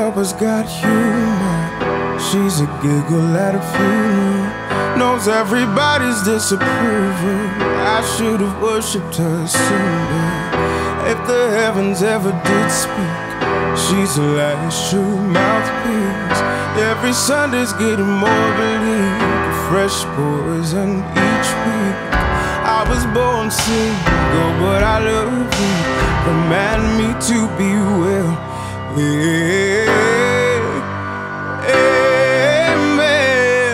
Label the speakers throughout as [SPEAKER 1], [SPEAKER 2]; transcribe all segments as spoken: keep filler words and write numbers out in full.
[SPEAKER 1] helper's got humor. She's a giggle at a funeral. Knows everybody's disapproval. I should have worshipped her sooner. If the heavens ever did speak, she's the last true mouthpiece. Every Sunday's getting more bleak, fresh poison each week. I was born single, but I love you. Command me to be well. Yeah. Amen.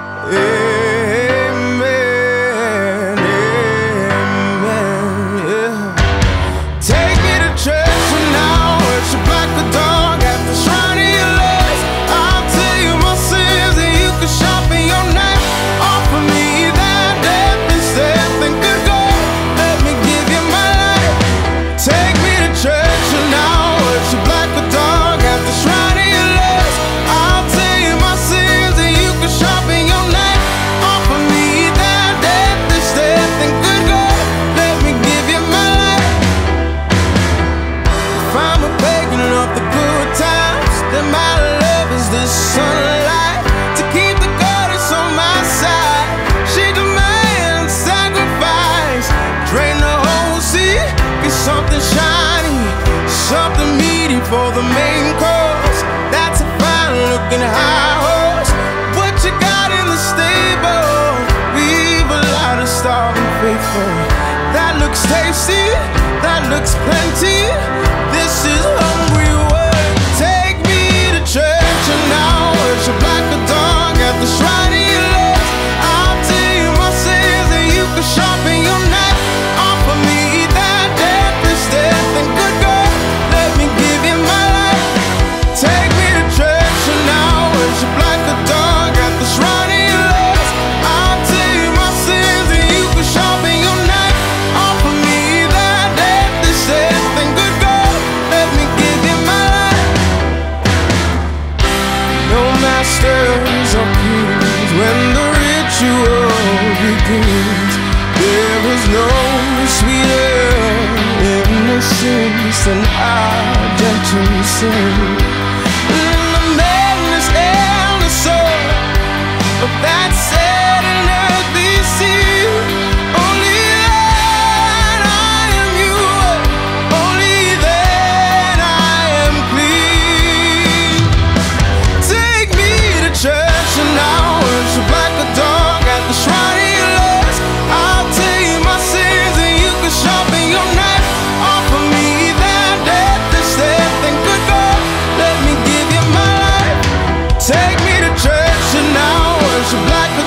[SPEAKER 1] Amen. Amen. Yeah. Take me to church and I'll worship like a dog at the shrine of your love. I'll tell you my sins and you can sharpen your knife. Offer me that death instead. Think good God, let me give you my life. Take me to church and I'll worship like a dog at the shrine of your love. I'll tell you my sins and you can sharpen your knife. Offer me that death instead. Think good God, let me give you my life. If I'm a pagan of the good times, then my love is the sunlight to keep the goddess on my side. She demands sacrifice, drain the whole sea, get something shiny, something meaty for the main course. That's a fine looking high horse. What you got in the stable? We've a lot of starving faithful. That looks tasty, that looks plenty. This is hungry work. Take me to church and I'll worship like a dog at the shrine of your love. I'll tell you my sins and you can sharpen your knife. Offer me that death instead. Think good God, let me give you my life. Take me to church and I'll worship like a dog at the shrine of your love. I'll tell you my sins and you can sharpen your knife. Offer me that death instead. Think good God, let me give you my life. No masters or kings when the ritual begins. There is no sweeter innocence than our gentle sin. In the madness and the soul of that sad and earthly sea, only then I am you, only then I am clean. Take me to church and I'll worship like a dog at the shrine of your love. I'll tell you my sins and you can sharpen your knife. Offer me that death instead. Think good God, let me give you my life. Take me to church and I'll worship like